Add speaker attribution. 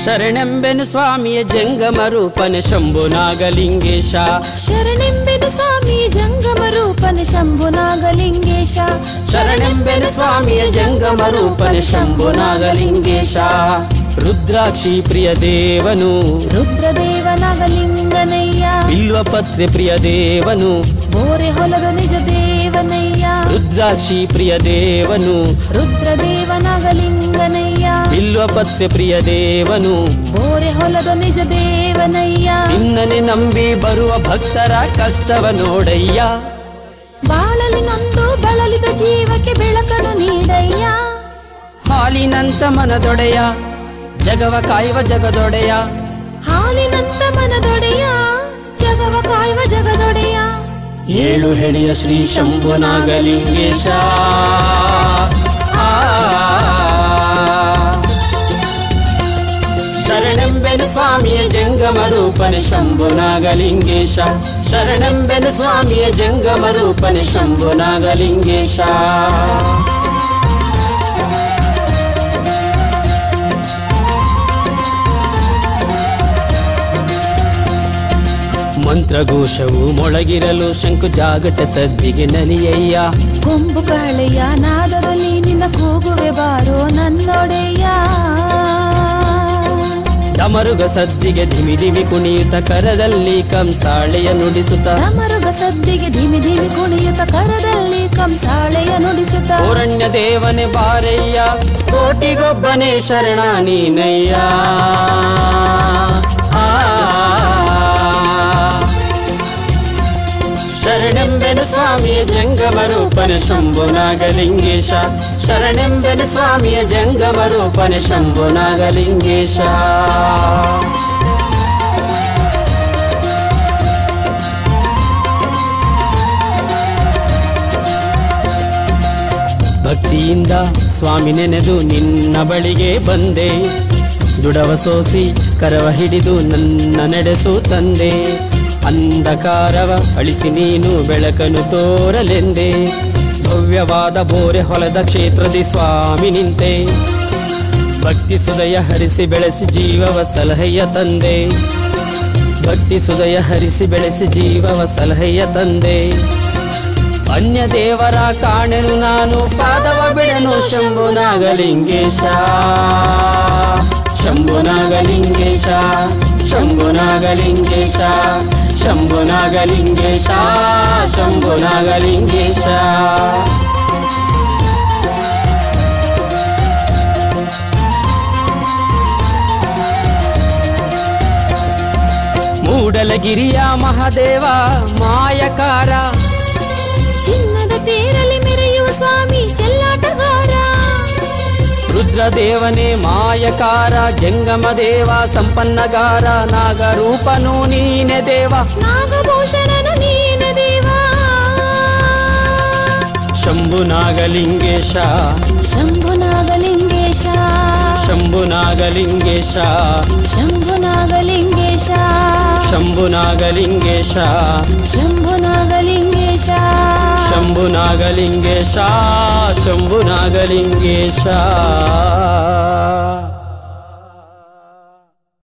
Speaker 1: ಶರಣೆಂಬೆನು ಸ್ವಾಮಿಯ ಜಂಗಮ ರೂಪನೆ ಶಂಭುನಾಗಲಿಂಗೇಶ
Speaker 2: ಶರಣೆಂಬೆನು ಸ್ವಾಮಿಯ ಜಂಗಮ ರೂಪನೆ ಶಂಭುನಾಗಲಿಂಗೇಶ
Speaker 1: ಶರಣೆಂಬೆನು ಸ್ವಾಮಿಯ ಜಂಗಮ ರೂಪನೆ ಶಂಭುನಾಗಲಿಂಗೇಶ ರುದ್ರಾಕ್ಷಿ ಪ್ರಿಯ ದೇವನು
Speaker 2: ರುದ್ರದೇವನಾಗಲಿಂಗನಯ್ಯ
Speaker 1: ಬಿಲ್ವಪತ್ರೆ ಪ್ರಿಯ ದೇವನು
Speaker 2: ಬೋರೆ ಹೊಲದ ನಿಜ ದೇವನಯ್ಯ
Speaker 1: ರುದ್ರಾಕ್ಷಿ ಪ್ರಿಯ ದೇವನು
Speaker 2: ರುದ್ರದೇವನಾಗಲಿಂಗನಯ್ಯ
Speaker 1: ಬಿಲ್ವಪತ್ರೆ ಪ್ರಿಯ ದೇವನು
Speaker 2: ಬೋರೆ ಹೊಲದ ನಿಜ ದೇವನಯ್ಯ
Speaker 1: ನಿನ್ನನೆ ನಂಬಿ ಬರುವ ಭಕ್ತರ ಕಷ್ಟವ ನೋಡಯ್ಯ
Speaker 2: ಬಾಳಲಿ ನೊಂದು ಬಳಲಿದ ಜೀವಕ್ಕೆ ಬೆಳಕನ್ನು ನೀಡಯ್ಯ
Speaker 1: ಹಾಲಿನಂತ ಮನದೊಡೆಯ ಜಗವ ಕಾಯುವ ಜಗದೊಡೆಯ
Speaker 2: ಹಾಲಿನಂತ ಮನದೊಡೆಯ ಜಗವ ಕಾಯುವ ಜಗದೊಡೆಯ
Speaker 1: ಏಳು ಹೆಡೆಯ ಶ್ರೀ ಶಂಭುನಾಗಲಿಂಗೇಶ ಶರಣೆಂಬೆನು ಸ್ವಾಮಿಯ ಜಂಗಮ ರೂಪನೆ ಶಂಭುನಾಗಲಿಂಗೇಶ ಶರಣೆಂಬೆನು ಸ್ವಾಮಿಯ ಜಂಗಮ ರೂಪನೆ ಶಂಭುನಾಗಲಿಂಗೇಶ ಮಂತ್ರಘೋಷವು ಮೊಳಗಿರಲು ಶಂಕು ಜಾಗಟ ಸದ್ದಿಗೆ ನಲಿಯಯ್ಯ
Speaker 2: ಕೊಂಬು ಕಹಳೆಯ ನಾದದಲ್ಲಿ ನಿನ್ನ ಕೂಗುವೆ ಬಾರೋ ನನ್ನೊಡೆಯ
Speaker 1: ಡಮರುಗ ಸದ್ದಿಗೆ ಧಿಮಿ ಧಿಮಿ ಕುಣಿಯುತ್ತ ಕರದಲ್ಲಿ ಕಂಸಾಳೆಯ ನುಡಿಸುತ್ತ
Speaker 2: ಡಮರುಗ ಸದ್ದಿಗೆ ಧಿಮಿ ಧಿಮಿ ಕುಣಿಯುತ್ತ ಕರದಲ್ಲಿ ಕಂಸಾಳೆಯ ನುಡಿಸುತ್ತ
Speaker 1: ಪೌರಣ್ಯ ದೇವನೇ ಬಾರಯ್ಯ ಕೋಟಿಗೊಬ್ಬನೇ ಶರಣ ನೀನಯ್ಯ ಶರಣೆಂಬೆನು ಸ್ವಾಮಿಯ ಜಂಗಮ ರೂಪನೆ ಶಂಭುನಾಗಲಿಂಗೇಶ ಶರಣೆಂಬೆನು ಸ್ವಾಮಿಯ ಜಂಗಮ ರೂಪನೆ ಶಂಭುನಾಗಲಿಂಗೇಶ ಭಕ್ತಿಯಿಂದ ಸ್ವಾಮಿ ನೆನೆದು ನಿನ್ನ ಬಳಿಗೆ ಬಂದೆ ದುಡವ ಸೋಸಿ ಕರವ ಹಿಡಿದು ನನ್ನ ನಡೆಸು ತಂದೆ ಅಂಧಕಾರವ ಅಳಿಸಿ ನೀನು ಬೆಳಕನ್ನು ತೋರಲೆಂದೆ ಭವ್ಯವಾದ ಬೋರೆ ಹೊಲದ ಕ್ಷೇತ್ರದಿ ಸ್ವಾಮಿ ನಿಂತೆ ಭಕ್ತಿ ಸುದಯ ಹರಿಸಿ ಬೆಳೆಸಿ ಜೀವವ ಸಲಹೆಯ ತಂದೆ ಭಕ್ತಿ ಸುದಯ ಹರಿಸಿ ಬೆಳೆಸಿ ಜೀವವ ಸಲಹೆಯ ತಂದೆ ಅನ್ಯ ದೇವರ ಕಾಣೆನು ನಾನು ಪಾದವ ಬಿಡನು ಶಂಭುನಾಗಲಿಂಗೇಶ ಶಂಭುನಾಗಲಿಂಗೇಶ ಶಂಭುನಾಗಲಿಂಗೇಶ ಶಂಭುನಾಗಲಿಂಗೇಶ ಶಂಭುನಾಗಲಿಂಗೇಶ ಮೂಡಲಗಿರಿಯ ಮಹಾದೇವ ಮಾಯಕಾರ
Speaker 2: ಚಿನ್ನದ ತೇರಲ್ಲಿ ಮೆರೆಯುವ ಸ್ವಾಮಿ ಚೆಲ್ಲಾಟಗಾರ
Speaker 1: ರುದ್ರದೇವನೇ ಮಾಯಕಾರ ಜಂಗಮ ದೇವ ಸಂಪನ್ನಗಾರ ನಾಗರೂಪನು ನೀನೆ ದೇವ
Speaker 2: ನಾಗಭೂಷಣನು ನೀನೆ ದೇವ
Speaker 1: ಶಂಭುನಾಗಲಿಂಗೇಶ
Speaker 2: ಶಂಭುನಾಗಲಿಂಗೇಶ
Speaker 1: ಶಂಭುನಾಗಲಿಂಗೇಶ
Speaker 2: ಶಂಭುನಾಗಲಿಂಗೇಶ
Speaker 1: ಶಂಭುನಾಗಲಿಂಗೇಶ
Speaker 2: ಶಂಭುನಾಗಲಿಂಗೇಶ
Speaker 1: ಶಂಭುನಾಗಲಿಂಗೇಶ ಶಂಭುನಾಗಲಿಂಗೇಶ